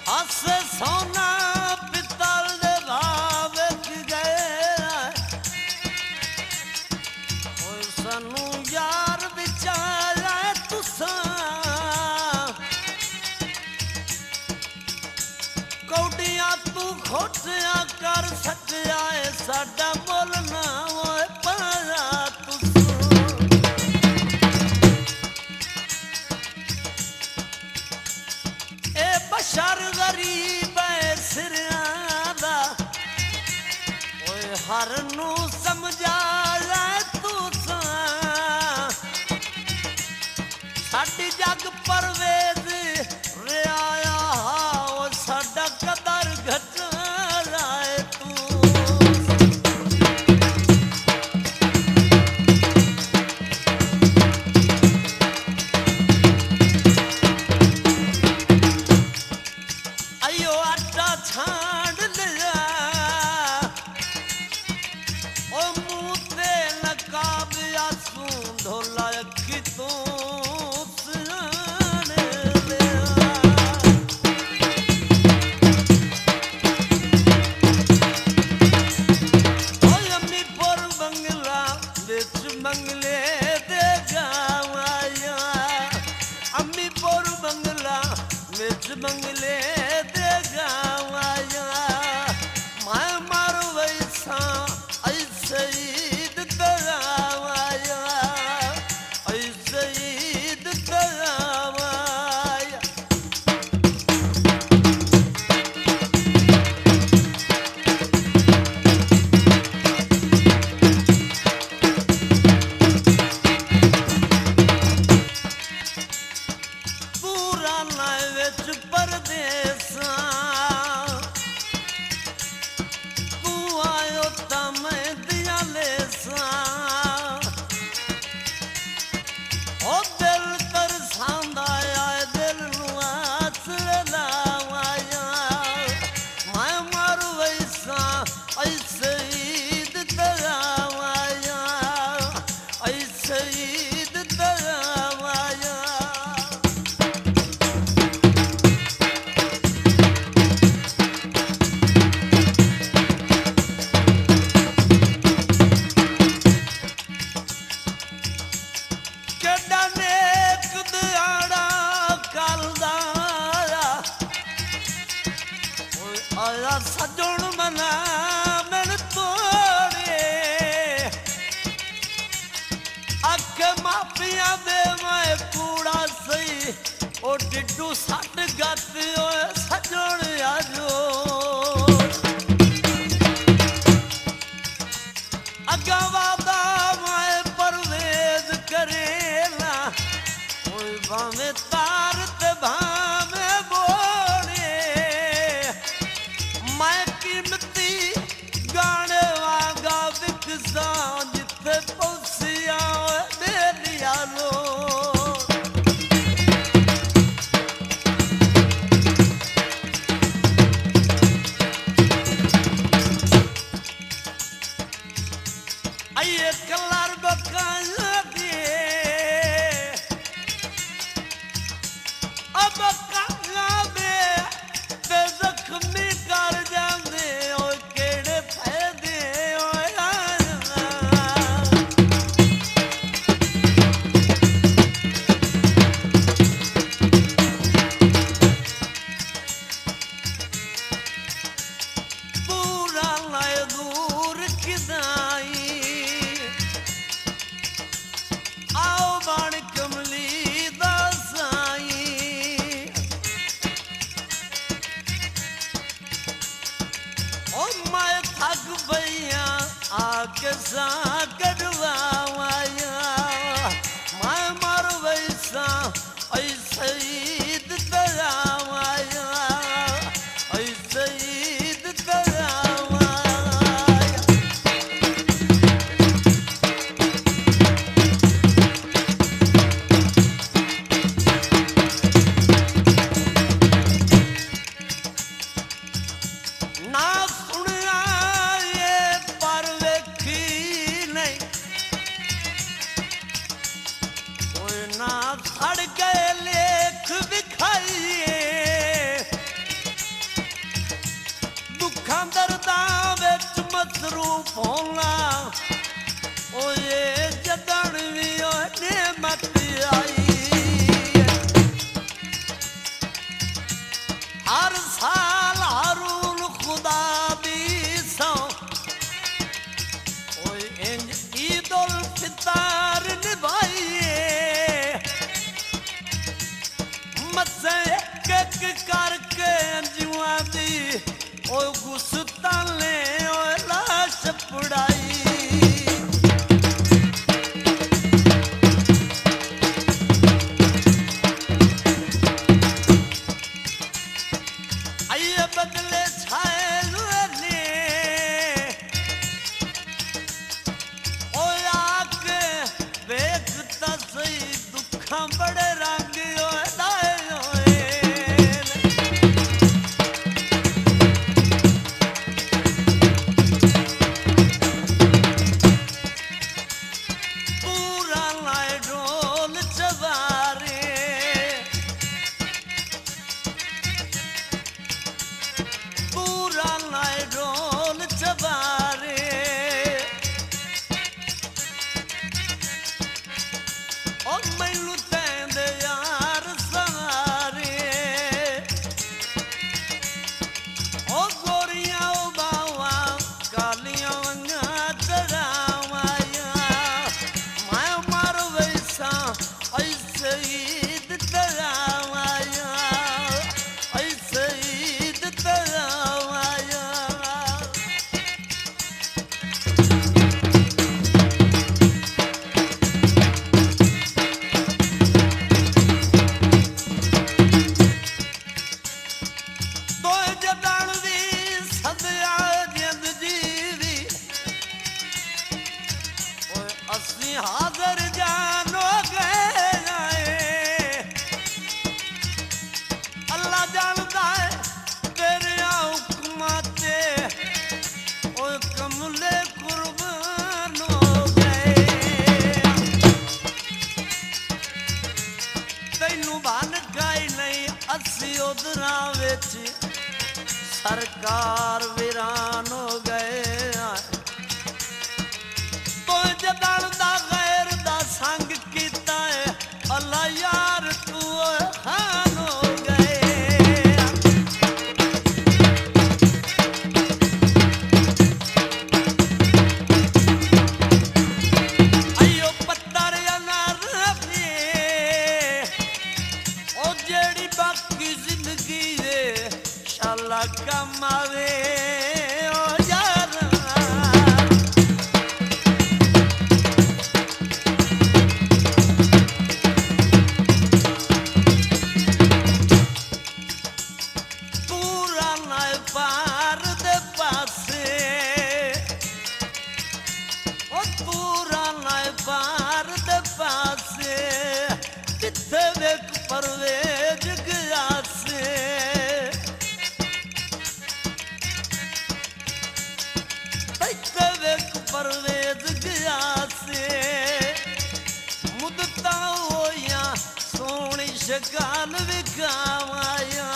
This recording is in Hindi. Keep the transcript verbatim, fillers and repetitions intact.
आसे सोना पितल दे भाव गए सानू यार विचारा तुसा कौडिया तू खोटिया कर सटिया साडा मुल ना होए पाया तुसा ए बशर गरीब है सिरियां दा ओए हर नू समझा साडी जग परवेज रियाया साडा कदर घटा है तू अयो आटा छाड़ लिया ओ मुँह ते नकाब आंसू ढोला अखी तू मंगले दे गावाया अम्मी पोर बंगला मिर्च मंगले दे गावाया मैं मारो वैसा ऐसे ईद करावाया ऐसे ईद करावाया परदेसा तू आयो ता मैं दिया लेसा ओ दिल तरसांदा आए दिल नुआस लावाया मैं मारू वैसा ऐसे ईद करावाया ऐसे ईद करावाया सजन मना मन तोड़े अख माफिया दे मैं कूड़ा सही ओ डिडू सट गत सजन आजो अगा वादा मैं परवेज करेला भावे तार ते भावे बोले मैं कीमती गाने वागा विकसा जिथे पहुंचिया मेरिया लो आइए कलर बकाया दे अब काला दे ते जख्मी कर जांदे ओ केड़े फायदे ओ पूरा लाए दूर किदाई आओ बाण कमली दासाई ओ मैं थक भैया आके सा कड़वाया मैं मारो वैसा ऐसे ईद करावाया ऐसे ईद करावाया ना सुनिया ये पर वेखी नहीं मसरूफ होना ओ ये जदन भी ओ नेमत आई हर साल हारून खुदा दी सौ ओ इंज ईद उल फितर निभाइए मसे एक एक करके अंजुआ दी ओ गुस्ताले ओ लाश पुड़ाई आइए बदले छाए ने ओ आके देखता सही दुखा बड़े रंग ओ लाए हाजर जानो गए अल्लाह जानता है तेरे हुक्माते ओ कमले कुर्बान हो गए तैनू बन गई नहीं अस्सी उधरा विच सरकार वीरान हो गए तो जदन दा गैर दा संग कीता है अल्लाह यार तू खान हो गए आइयो पत्थर अनार रफे ओ जेड़ी बाकी जिंदगी है शाला कम आवे परवेज गया से परवेज गया से मुदता होया सोनी शकाल विखावाया